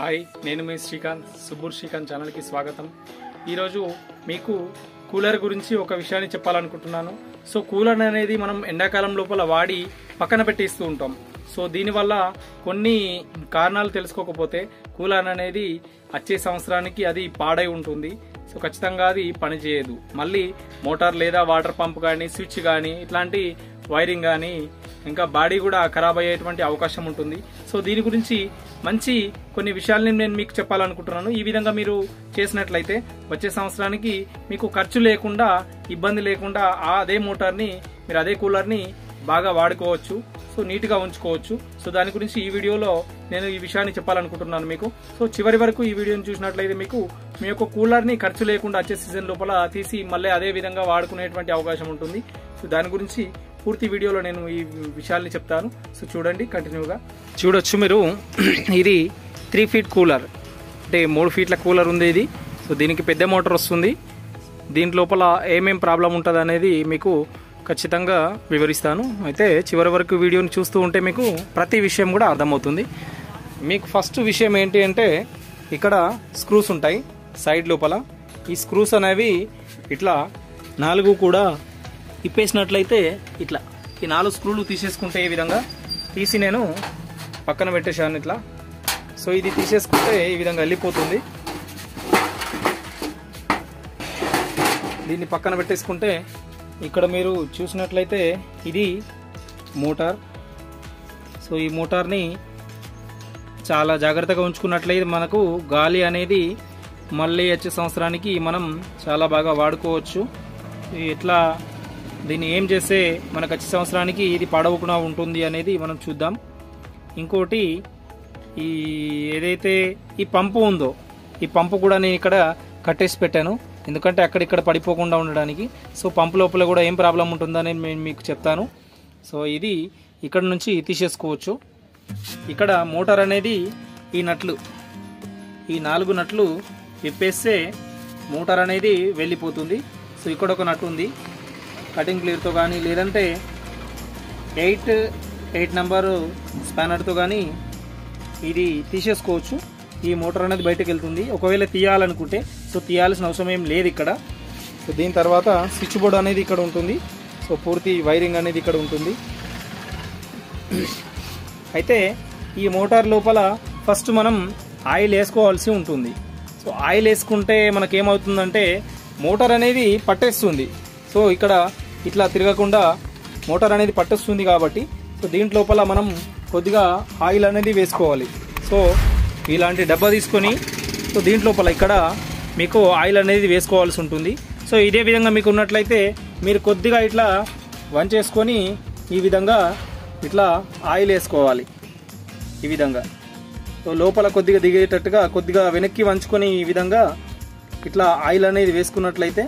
Hi, నేను మీ శ్రీకాంత్. సుబ్బూర్ శ్రీకాంత్ ఛానల్కి స్వాగతం. ఈరోజు మీకు కూలర్ గురించి ఒక విషయాన్ని చెప్పాలనుకుంటున్నాను. సో కూలర్ అనేది మనం ఎండాకాలం లోపల వాడి పక్కన పెట్టేస్తూ ఉంటాం. సో దీనివల్ల కొన్ని కారణాలు తెలుసుకోకపోతే కూలర్ అనేది వచ్చే సంవత్సరానికి అది పాడై ఉంటుంది. సో ఖచ్చితంగా అది పనిచేయదు. మళ్ళీ మోటార్ లేదా వాటర్ పంప్ కానీ, స్విచ్ కానీ, ఇట్లాంటి వైరింగ్ కానీ, ఇంకా బాడీ కూడా ఖరాబ్ అయ్యేటువంటి అవకాశం ఉంటుంది. సో దీని గురించి మంచి కొన్ని విషయాల్ని నేను మీకు చెప్పాలనుకుంటున్నాను. ఈ విధంగా మీరు చేసినట్లయితే వచ్చే సంవత్సరానికి మీకు ఖర్చు లేకుండా, ఇబ్బంది లేకుండా అదే మోటార్ని మీరు అదే కూలర్ని బాగా వాడుకోవచ్చు. సో నీట్గా ఉంచుకోవచ్చు. సో దాని గురించి ఈ వీడియోలో నేను ఈ విషయాన్ని చెప్పాలనుకుంటున్నాను మీకు. సో చివరి వరకు ఈ వీడియోని చూసినట్లయితే మీకు మీ యొక్క కూలర్ని ఖర్చు లేకుండా వచ్చే సీజన్ లోపల తీసి మళ్ళీ అదే విధంగా వాడుకునేటువంటి అవకాశం ఉంటుంది. సో దాని గురించి పూర్తి వీడియోలో నేను ఈ విషయాల్ని చెప్తాను. సో చూడండి, కంటిన్యూగా చూడొచ్చు మీరు. ఇది 3 ఫీట్ కూలర్, అంటే 3 ఫీట్ల కూలర్ ఉంది ఇది. సో దీనికి పెద్ద మోటార్ వస్తుంది. దీని లోపల ఏమేం ప్రాబ్లం ఉంటుంది అనేది మీకు ఖచ్చితంగా వివరిస్తాను. అయితే చివరి వరకు వీడియోని చూస్తూ ఉంటే మీకు ప్రతి విషయం కూడా అర్థమవుతుంది. మీకు ఫస్ట్ విషయం ఏంటి అంటే, ఇక్కడ స్క్రూస్ ఉంటాయి సైడ్ లోపల. ఈ స్క్రూస్ అనేవి ఇట్లా 4 కూడా ఇప్పేసినట్లయితే ఇట్లా ఈ 4 స్క్రూలు తీసేసుకుంటే ఈ విధంగా తీసి నేను పక్కన పెట్టేశాను ఇట్లా. సో ఇది తీసేసుకుంటే ఈ విధంగా వెళ్ళిపోతుంది. దీన్ని పక్కన పెట్టేసుకుంటే ఇక్కడ మీరు చూసినట్లయితే ఇది మోటార్. సో ఈ మోటార్ని చాలా జాగ్రత్తగా ఉంచుకున్నట్లయితే మనకు గాలి అనేది మళ్ళీ వచ్చే సంవత్సరానికి మనం చాలా బాగా వాడుకోవచ్చు. ఇట్లా దీన్ని ఏం చేస్తే మనకు వచ్చే సంవత్సరానికి ఇది పాడవకుండా ఉంటుంది అనేది మనం చూద్దాం. ఇంకోటి, ఈ ఏదైతే ఈ పంపు ఉందో, ఈ పంపు కూడా నేను ఇక్కడ కట్టేసి పెట్టాను, ఎందుకంటే అక్కడిక్కడ పడిపోకుండా ఉండడానికి. సో పంపు లోపల కూడా ఏం ప్రాబ్లం ఉంటుందని నేను మీకు చెప్తాను. సో ఇది ఇక్కడ నుంచి తీసేసుకోవచ్చు. ఇక్కడ మోటార్ అనేది ఈ నట్లు, ఈ 4 నట్లు విప్పేస్తే మోటార్ అనేది వెళ్ళిపోతుంది. సో ఇక్కడ ఒక నట్టు ఉంది, కటింగ్ క్లియర్తో కానీ, లేదంటే 8 నెంబర్ స్పానర్తో కానీ ఇది తీసేసుకోవచ్చు. ఈ మోటార్ అనేది బయటకు వెళ్తుంది. ఒకవేళ తీయాలనుకుంటే సో తీయాల్సిన అవసరం ఏం లేదు ఇక్కడ. సో దీని తర్వాత స్విచ్ బోర్డ్ అనేది ఇక్కడ ఉంటుంది. సో పూర్తి వైరింగ్ అనేది ఇక్కడ ఉంటుంది. అయితే ఈ మోటార్ లోపల ఫస్ట్ మనం ఆయిల్ వేసుకోవాల్సి ఉంటుంది. సో ఆయిల్ వేసుకుంటే మనకేమవుతుందంటే మోటార్ అనేది పట్టేస్తుంది. సో ఇక్కడ ఇట్లా తిరగకుండా మోటార్ అనేది పట్టేస్తుంది కాబట్టి సో దీంట్ లోపల మనం కొద్దిగా ఆయిల్ అనేది వేసుకోవాలి. సో ఇలాంటి డబ్బా తీసుకొని సో దీంట్ లోపల ఇక్కడ మీకు ఆయిల్ అనేది వేసుకోవాల్సి ఉంటుంది. సో ఇదే విధంగా మీకు ఉన్నట్లయితే మీరు కొద్దిగా ఇట్లా వంచేసుకొని ఈ విధంగా ఇట్లా ఆయిల్ వేసుకోవాలి ఈ విధంగా. సో లోపల కొద్దిగా దిగేటట్టుగా కొద్దిగా వెనక్కి వంచుకొని ఈ విధంగా ఇట్లా ఆయిల్ అనేది వేసుకున్నట్లయితే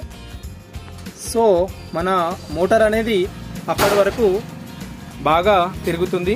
సో మన మోటార్ అనేది అప్పటి వరకు బాగా తిరుగుతుంది.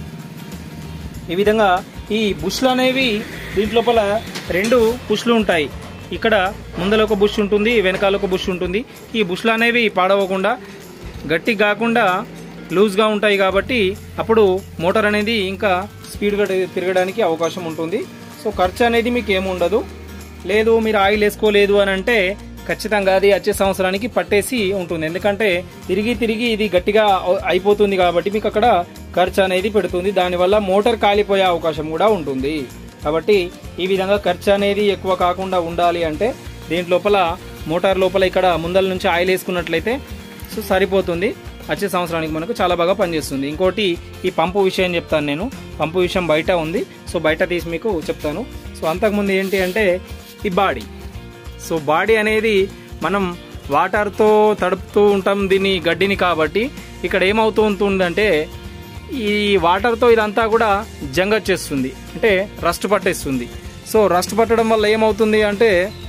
ఈ విధంగా ఈ బుష్లు అనేవి దీంట్లోపల 2 బుష్లు ఉంటాయి. ఇక్కడ ముందర ఒక బుష్ ఉంటుంది, వెనకాల ఒక బుష్ ఉంటుంది. ఈ బుష్లు అనేవి పాడవకుండా గట్టి కాకుండా లూజ్గా ఉంటాయి కాబట్టి అప్పుడు మోటార్ అనేది ఇంకా స్పీడ్గా తిరగడానికి అవకాశం ఉంటుంది. సో ఖర్చు అనేది మీకు ఏముండదు. లేదు మీరు ఆయిల్ వేసుకోలేదు అని అంటే ఖచ్చితంగా అది వచ్చే సంవత్సరానికి పట్టేసి ఉంటుంది. ఎందుకంటే తిరిగి ఇది గట్టిగా అయిపోతుంది కాబట్టి మీకు అక్కడ ఖర్చు అనేది పెడుతుంది. దానివల్ల మోటార్ కాలిపోయే అవకాశం కూడా ఉంటుంది. కాబట్టి ఈ విధంగా ఖర్చు అనేది ఎక్కువ కాకుండా ఉండాలి అంటే దీంట్ లోపల మోటార్ లోపల ఇక్కడ ముందల నుంచి ఆయిల్ వేసుకున్నట్లయితే సో సరిపోతుంది. వచ్చే సంవత్సరానికి మనకు చాలా బాగా పనిచేస్తుంది. ఇంకోటి, ఈ పంపు విషయం చెప్తాను నేను. పంపు విషయం బయట ఉంది. సో బయట తీసి మీకు చెప్తాను. సో అంతకుముందు ఏంటి అంటే ఈ బాడీ. సో బాడీ అనేది మనం వాటర్తో తడుపుతూ ఉంటాం దీన్ని, గడ్డిని. కాబట్టి ఇక్కడ ఏమవుతూ ఉంటుందంటే ఈ వాటర్తో ఇదంతా కూడా జంగచ్చేస్తుంది, అంటే రస్ట్ పట్టేస్తుంది. సో రస్ట్ పట్టడం వల్ల ఏమవుతుంది అంటే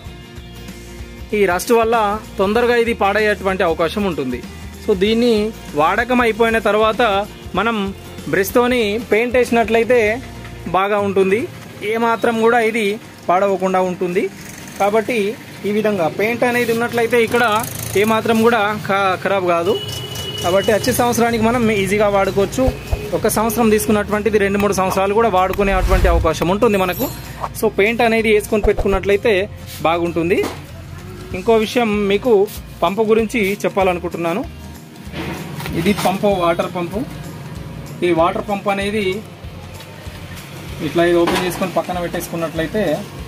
ఈ రస్ట్ వల్ల తొందరగా ఇది పాడయ్యేటువంటి అవకాశం ఉంటుంది. సో దీన్ని వాడకం అయిపోయిన తర్వాత మనం బ్రష్తోని పెయింట్ వేసినట్లయితే బాగా ఉంటుంది. ఏమాత్రం కూడా ఇది పాడవకుండా ఉంటుంది. కాబట్టి ఈ విధంగా పెయింట్ అనేది ఉన్నట్లయితే ఇక్కడ ఏమాత్రం కూడా ఖరాబ్ కాదు. కాబట్టి వచ్చే సంవత్సరానికి మనం ఈజీగా వాడుకోవచ్చు. ఒక సంవత్సరం తీసుకున్నటువంటిది 2-3 సంవత్సరాలు కూడా వాడుకునేటువంటి అవకాశం ఉంటుంది మనకు. సో పెయింట్ అనేది వేసుకొని పెట్టుకున్నట్లయితే బాగుంటుంది. ఇంకో విషయం మీకు పంపు గురించి చెప్పాలనుకుంటున్నాను. ఇది పంపు, వాటర్ పంపు. ఈ వాటర్ పంప్ అనేది ఇట్లా ఇది ఓపెన్ చేసుకొని పక్కన పెట్టేసుకున్నట్లయితే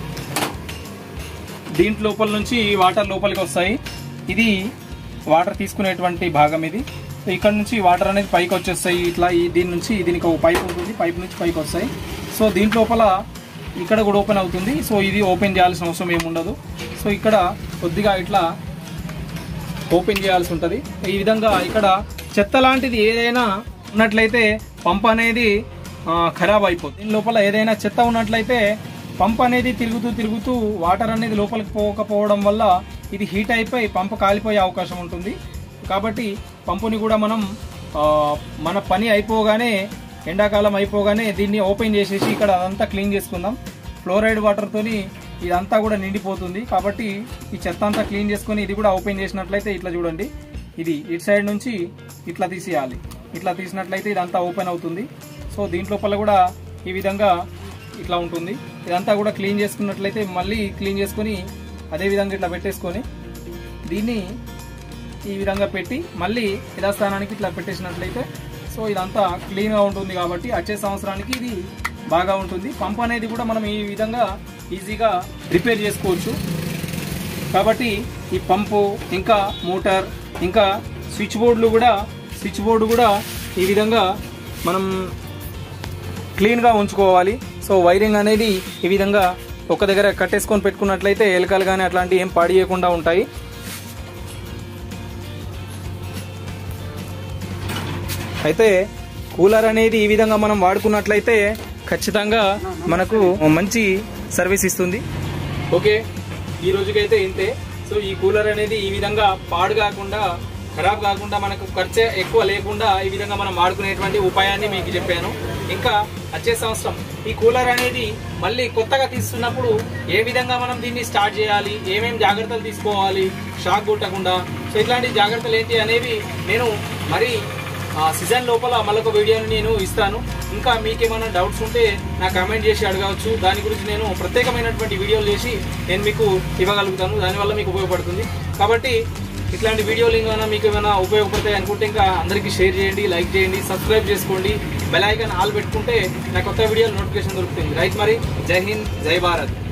దీంట్ లోపల నుంచి వాటర్ లోపలికి వస్తాయి. ఇది వాటర్ తీసుకునేటువంటి భాగం ఇది. సో ఇక్కడ నుంచి వాటర్ అనేది పైకి వచ్చేస్తాయి. ఇట్లా దీని నుంచి దీనికి ఒక పైప్ ఉంటుంది, పైప్ నుంచి పైకి వస్తాయి. సో దీంట్ లోపల ఇక్కడ కూడా ఓపెన్ అవుతుంది. సో ఇది ఓపెన్ చేయాల్సిన అవసరం ఏముండదు. సో ఇక్కడ కొద్దిగా ఇట్లా ఓపెన్ చేయాల్సి ఉంటుంది. ఈ విధంగా ఇక్కడ చెత్త లాంటిది ఏదైనా ఉన్నట్లయితే పంప్ అనేది ఖరాబ్ అయిపోతుంది. దీని లోపల ఏదైనా చెత్త ఉన్నట్లయితే పంప్ అనేది తిరుగుతూ వాటర్ అనేది లోపలికి పోకపోవడం వల్ల ఇది హీట్ అయిపోయి పంపు కాలిపోయే అవకాశం ఉంటుంది. కాబట్టి పంపుని కూడా మనం మన పని అయిపోగానే, ఎండాకాలం అయిపోగానే దీన్ని ఓపెన్ చేసేసి ఇక్కడ అదంతా క్లీన్ చేసుకుందాం. ఫ్లోరైడ్ వాటర్తోని ఇదంతా కూడా నిండిపోతుంది. కాబట్టి ఈ చెత్త అంతా క్లీన్ చేసుకొని ఇది కూడా ఓపెన్ చేసినట్లయితే ఇట్లా చూడండి, ఇది ఇటు సైడ్ నుంచి ఇట్లా తీసేయాలి. ఇట్లా తీసినట్లయితే ఇదంతా ఓపెన్ అవుతుంది. సో దీంట్లోపల కూడా ఈ విధంగా ఇట్లా ఉంటుంది. ఇదంతా కూడా క్లీన్ చేసుకున్నట్లయితే మళ్ళీ క్లీన్ చేసుకొని అదే విధంగా ఇట్లా పెట్టేసుకొని దీన్ని ఈ విధంగా పెట్టి మళ్ళీ యథాస్థానానికి ఇట్లా పెట్టేసినట్లయితే సో ఇదంతా క్లీన్గా ఉంటుంది. కాబట్టి వచ్చే సంవత్సరానికి ఇది బాగా ఉంటుంది. పంప్ అనేది కూడా మనం ఈ విధంగా ఈజీగా రిపేర్ చేసుకోవచ్చు. కాబట్టి ఈ పంపు, ఇంకా మోటార్, ఇంకా స్విచ్ బోర్డు కూడా ఈ విధంగా మనం క్లీన్గా ఉంచుకోవాలి. సో వైరింగ్ అనేది ఈ విధంగా ఒక దగ్గర కట్టేసుకొని పెట్టుకున్నట్లయితే ఎలకలు కానీ అట్లాంటివి ఏం పాడియకుండా ఉంటాయి. అయితే కూలర్ అనేది ఈ విధంగా మనం వాడుకున్నట్లయితే ఖచ్చితంగా మనకు మంచి సర్వీస్ ఇస్తుంది. ఓకే, ఈ రోజుకైతే ఇంతే. సో ఈ కూలర్ అనేది ఈ విధంగా పాడు కాకుండా, ఖరాబ్ కాకుండా, మనకు ఖర్చు ఎక్కువ లేకుండా ఈ విధంగా మనం వాడుకునేటువంటి ఉపాయాన్ని మీకు చెప్పాను. ఇంకా వచ్చే సంవత్సరం ఈ కూలర్ అనేది మళ్ళీ కొత్తగా తీస్తున్నప్పుడు ఏ విధంగా మనం దీన్ని స్టార్ట్ చేయాలి, ఏమేమి జాగ్రత్తలు తీసుకోవాలి, షాక్ కొట్టకుండా, సో ఇట్లాంటి జాగ్రత్తలు ఏంటి అనేవి నేను మరి సీజన్ లోపల మళ్ళొక వీడియోని నేను ఇస్తాను. ఇంకా మీకేమైనా డౌట్స్ ఉంటే నాకు కామెంట్ చేసి అడగవచ్చు. దాని గురించి నేను ప్రత్యేకమైనటువంటి వీడియోలు చేసి నేను మీకు ఇవ్వగలుగుతాను. దానివల్ల మీకు ఉపయోగపడుతుంది. కాబట్టి ఇట్లాంటి వీడియోలు ఏమైనా మీకు ఏమైనా ఉపయోగపడతాయి అనుకుంటే ఇంకా అందరికీ షేర్ చేయండి, లైక్ చేయండి, సబ్స్క్రైబ్ చేసుకోండి, బెల్ ఐకాన్ ఆల్ పెట్టుకుంటే నా కొత్త వీడియోలు నోటిఫికేషన్ దొరుకుతుంది. రైట్, మరి జై హింద్, జై భారత్.